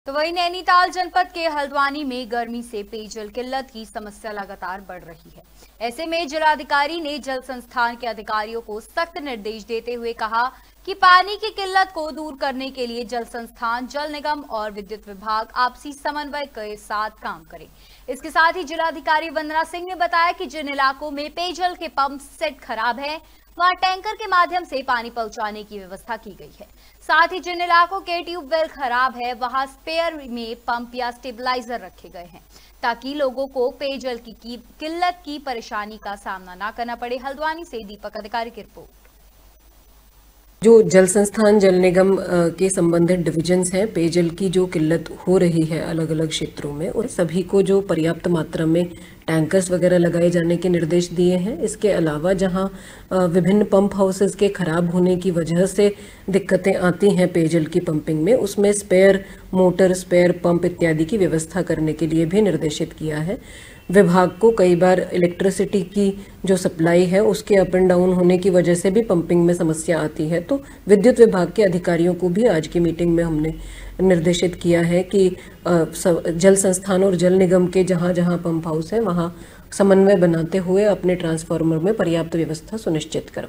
तो वहीं नैनीताल जनपद के हल्द्वानी में गर्मी से पेयजल किल्लत की समस्या लगातार बढ़ रही है। ऐसे में जिलाधिकारी ने जल संस्थान के अधिकारियों को सख्त निर्देश देते हुए कहा कि पानी की किल्लत को दूर करने के लिए जल संस्थान, जल निगम और विद्युत विभाग आपसी समन्वय के साथ काम करें। इसके साथ ही जिलाधिकारी वंदना सिंह ने बताया कि जिन इलाकों में पेयजल के पंप सेट खराब है, वहां टैंकर के माध्यम से पानी पहुंचाने की व्यवस्था की गई है। साथ ही जिन इलाकों के ट्यूबवेल खराब है, वहां स्पेयर में पंप या स्टेबलाइजर रखे गए हैं, ताकि लोगों को पेयजल की किल्लत की परेशानी का सामना न करना पड़े। हल्द्वानी से दीपक अधिकारी की रिपोर्ट। जो जल संस्थान, जल निगम के संबंधित डिविजन्स हैं, पेयजल की जो किल्लत हो रही है अलग अलग क्षेत्रों में, और सभी को जो पर्याप्त मात्रा में टैंकर्स वगैरह लगाए जाने के निर्देश दिए हैं। इसके अलावा जहां विभिन्न पंप हाउसेस के खराब होने की वजह से दिक्कतें आती हैं पेयजल की पंपिंग में, उसमें स्पेयर मोटर, स्पेयर पंप इत्यादि की व्यवस्था करने के लिए भी निर्देशित किया है। विभाग को कई बार इलेक्ट्रिसिटी की जो सप्लाई है उसके अप एंड डाउन होने की वजह से भी पंपिंग में समस्या आती है, तो विद्युत विभाग के अधिकारियों को भी आज की मीटिंग में हमने निर्देशित किया है कि जल संस्थान और जल निगम के जहां जहां पंप हाउस है वहां समन्वय बनाते हुए अपने ट्रांसफार्मर में पर्याप्त व्यवस्था सुनिश्चित करवाएं।